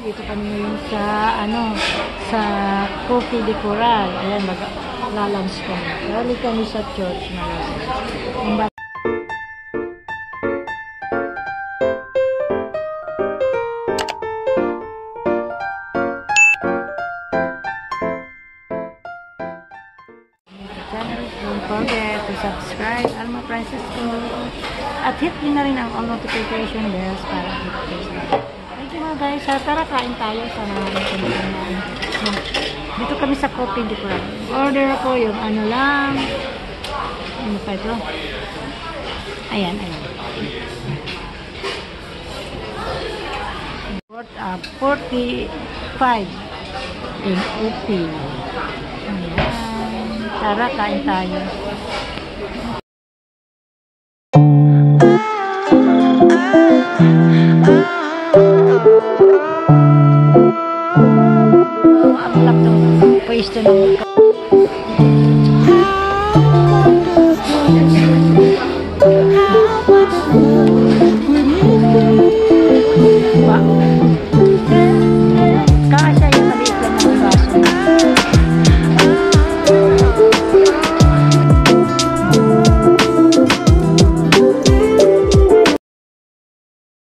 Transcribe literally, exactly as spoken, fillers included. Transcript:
Dito kami ngayon sa, ano, sa Coffee de Coral. Ayan, mag-lalunch kami. Galing kami sa church na lalunch. Don't forget to subscribe, Alma Francisco. At hit din na rin ang all notification bells para notification. Thank you mga guys. Tara, kain tayo sa namin. Dito kami sa Coffee de Coral. Order ako yung ano lang. Ano pa ito? Ayan, ayan. Uh, forty-five in O P. Ayan. Tara, kain tayo. Ang lap ng pwesto ng